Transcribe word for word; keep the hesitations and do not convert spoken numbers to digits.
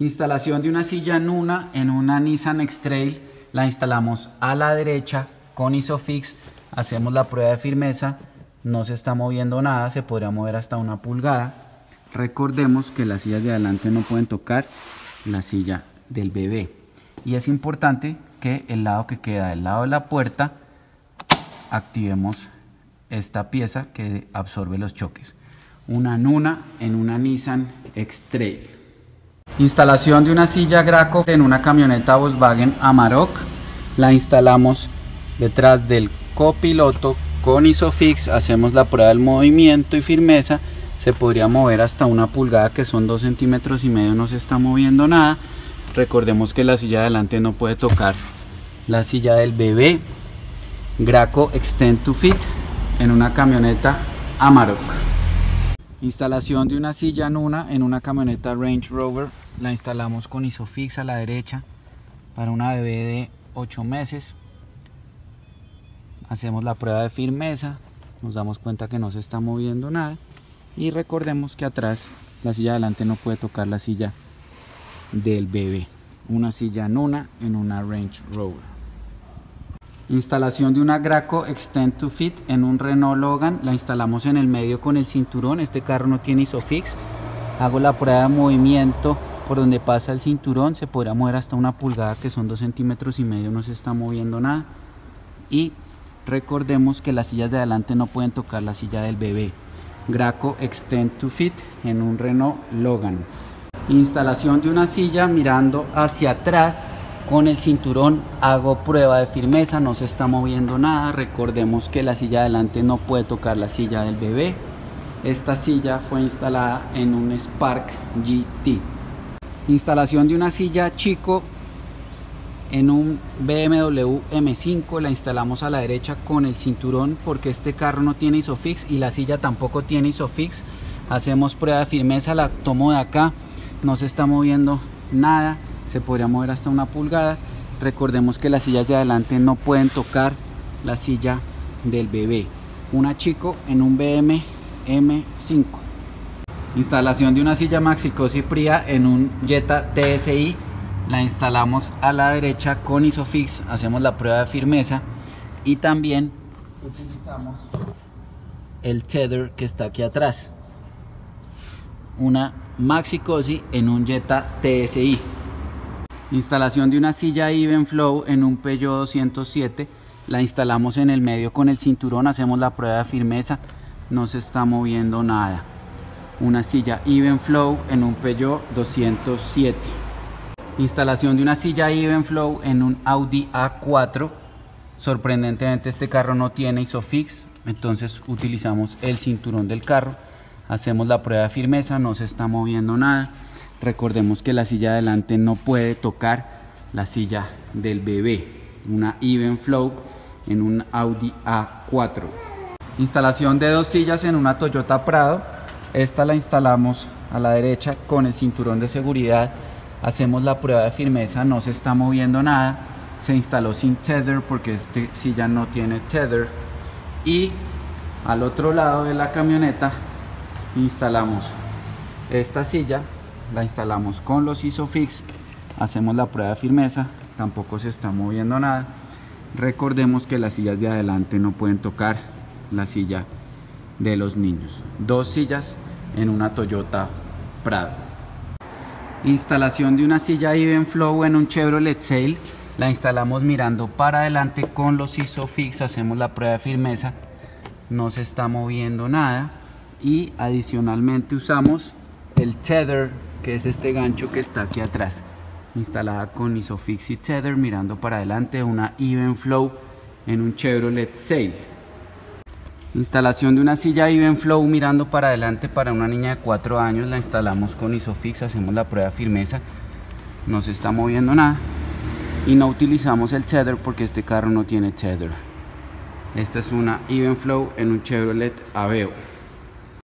Instalación de una silla Nuna en una Nissan X-Trail. La instalamos a la derecha con ISOFIX. Hacemos la prueba de firmeza. No se está moviendo nada, se podría mover hasta una pulgada. Recordemos que las sillas de adelante no pueden tocar la silla del bebé. Y es importante que el lado que queda del lado de la puerta activemos esta pieza que absorbe los choques. Una Nuna en una Nissan X-Trail. Instalación de una silla Graco en una camioneta Volkswagen Amarok. La instalamos detrás del copiloto con ISOFIX. Hacemos la prueba del movimiento y firmeza. Se podría mover hasta una pulgada, que son dos centímetros y medio. No se está moviendo nada. Recordemos que la silla de adelante no puede tocar la silla del bebé. Graco Extend to Fit en una camioneta Amarok. Instalación de una silla Nuna en una camioneta Range Rover. La instalamos con ISOFIX a la derecha para una bebé de ocho meses. Hacemos la prueba de firmeza. Nos damos cuenta que no se está moviendo nada. Y recordemos que atrás la silla de adelante no puede tocar la silla del bebé. Una silla Nuna en una Range Rover. Instalación de una Graco Extend to Fit en un Renault Logan. La instalamos en el medio con el cinturón. Este carro no tiene ISOFIX. Hago la prueba de movimiento por donde pasa el cinturón. Se podrá mover hasta una pulgada, que son dos centímetros y medio. No se está moviendo nada. Y recordemos que las sillas de adelante no pueden tocar la silla del bebé. Graco Extend to Fit en un Renault Logan. Instalación de una silla mirando hacia atrás con el cinturón. Hago prueba de firmeza, no se está moviendo nada. Recordemos que la silla de adelante no puede tocar la silla del bebé. Esta silla fue instalada en un Spark G T. Instalación de una silla Chico en un B M W M cinco. La instalamos a la derecha con el cinturón porque este carro no tiene ISOFIX y la silla tampoco tiene ISOFIX. Hacemos prueba de firmeza, la tomo de acá, no se está moviendo nada, se podría mover hasta una pulgada. Recordemos que las sillas de adelante no pueden tocar la silla del bebé. Una Chico en un B M M cinco. Instalación de una silla Maxi Cosi Pria en un Jetta T S I. La instalamos a la derecha con ISOFIX. Hacemos la prueba de firmeza y también utilizamos el tether que está aquí atrás. Una Maxi Cosi en un Jetta T S I. Instalación de una silla Even Flow en un Peugeot doscientos siete. La instalamos en el medio con el cinturón. Hacemos la prueba de firmeza. No se está moviendo nada. Una silla Even Flow en un Peugeot doscientos siete. Instalación de una silla Even Flow en un Audi A cuatro. Sorprendentemente este carro no tiene ISOFIX, entonces utilizamos el cinturón del carro. Hacemos la prueba de firmeza, no se está moviendo nada. Recordemos que la silla de adelante no puede tocar la silla del bebé. Una Even Flow en un Audi A cuatro. Instalación de dos sillas en una Toyota Prado. Esta la instalamos a la derecha con el cinturón de seguridad. Hacemos la prueba de firmeza, no se está moviendo nada. Se instaló sin tether porque esta silla no tiene tether. Y al otro lado de la camioneta instalamos esta silla. La instalamos con los ISOFIX. Hacemos la prueba de firmeza, tampoco se está moviendo nada. Recordemos que las sillas de adelante no pueden tocar la silla de los niños. Dos sillas en una Toyota Prado. Instalación de una silla Even Flow en un Chevrolet Sail. La instalamos mirando para adelante con los ISOFIX. Hacemos la prueba de firmeza, no se está moviendo nada. Y adicionalmente usamos el tether, que es este gancho que está aquí atrás. Instalada con ISOFIX y tether mirando para adelante, una Even Flow en un Chevrolet Sail. Instalación de una silla Even Flow mirando para adelante para una niña de cuatro años. La instalamos con ISOFIX, hacemos la prueba de firmeza, no se está moviendo nada. Y no utilizamos el tether porque este carro no tiene tether. Esta es una Even Flow en un Chevrolet Aveo.